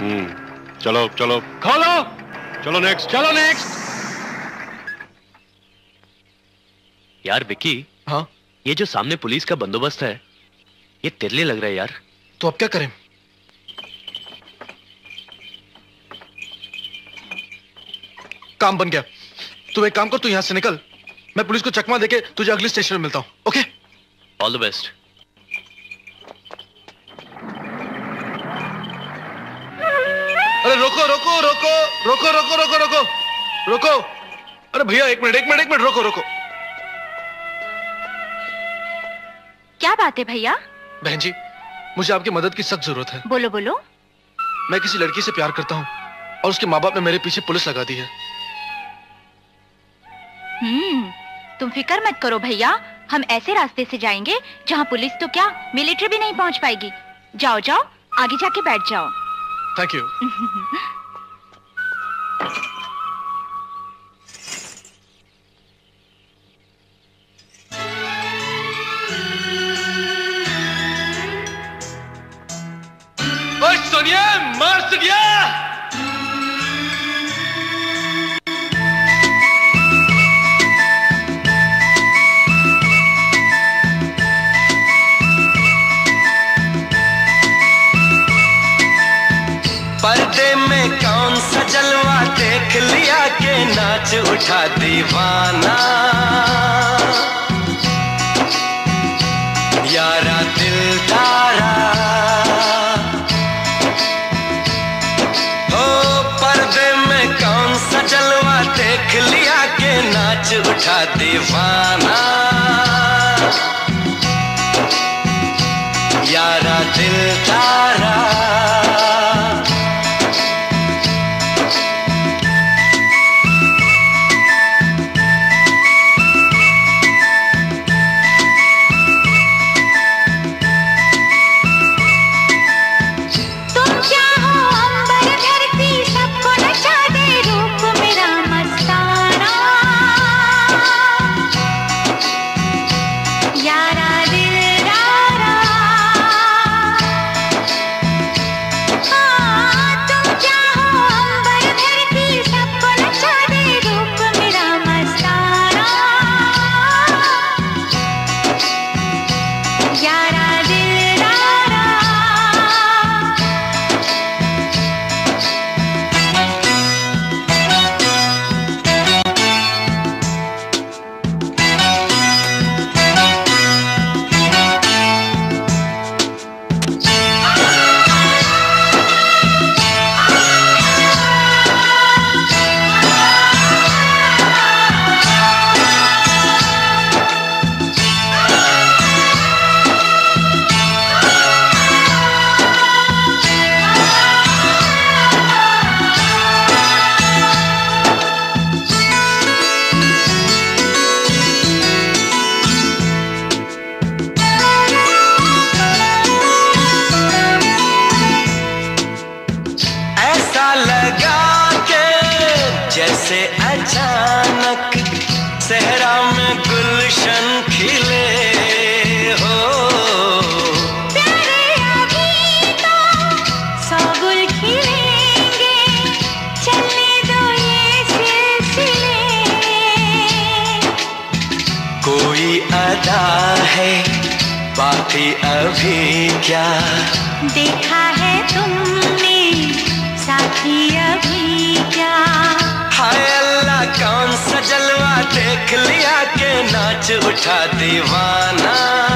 चलो चलो खोलो, चलो नेक्स्ट, चलो नेक्स्ट। यार विक्की। हाँ? ये जो सामने पुलिस का बंदोबस्त है, ये तेरे लिए लग रहा है यार। तो अब क्या करें? काम बन गया। तू एक काम कर, तू यहां से निकल, मैं पुलिस को चकमा देके तुझे अगले स्टेशन में मिलता हूं। ओके? All the best. अरे रोको रोको रोको रोको रोको रोको रोको रोको। अरे भैया एक मिनट एक मिनट एक मिनट, रोको रोको। क्या बात है भैया? बहन जी, मुझे आपकी मदद की सख्त जरूरत है। बोलो बोलो। मैं किसी लड़की से प्यार करता हूँ और उसके माँ बाप ने मेरे पीछे पुलिस लगा दी है। तुम फिक्र मत करो भैया, हम ऐसे रास्ते से जाएंगे जहाँ पुलिस तो क्या मिलिट्री भी नहीं पहुँच पाएगी। जाओ जाओ, आगे जाके बैठ जाओ। Thank you. ओए सोनिया, मार सोनिया। पर्दे में कौन सा जलवा देख लिया के नाच उठा दीवाना। यारा दिलदारा हो, पर्दे में कौन सा जलवा देख लिया के नाच उठा दीवाना। यारा दिलदारा से अचानक सहरा में गुलशन खिले हो। प्यारे अभी तो सौ गुल खिलेंगे, चलने दो ये सिलसिले। कोई अदा है बाकी अभी क्या देखा है तुमने साथी अभी क्या। हाय अल्लाह कौन सा जलवा देख लिया के नाच उठा दीवाना।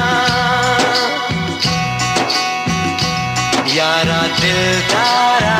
यारा दिलदारा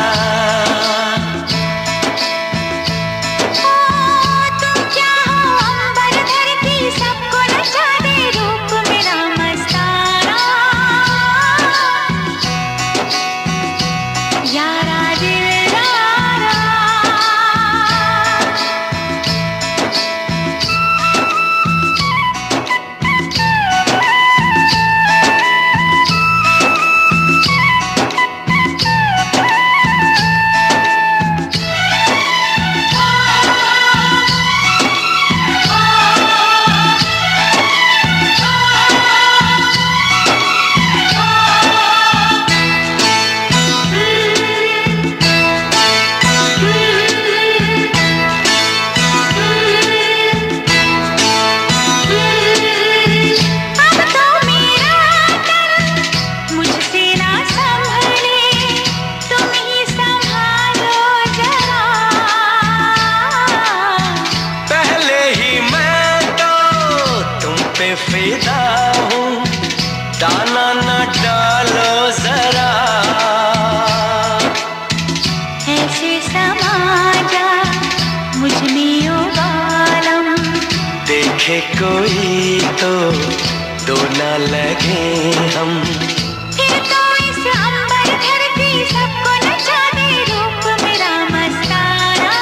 कोई तो दो न लगे हम। फिर तो इस अंबर धरती सबको नचा दे रूप मेरा मस्ताना।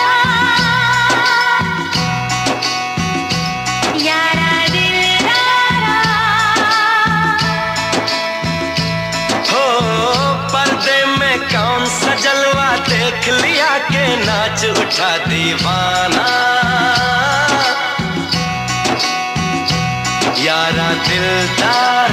यारा दिलदारा हो पर्दे में कौन सा जलवा देख लिया के नाच उठा दीवाना। यारा दिलदार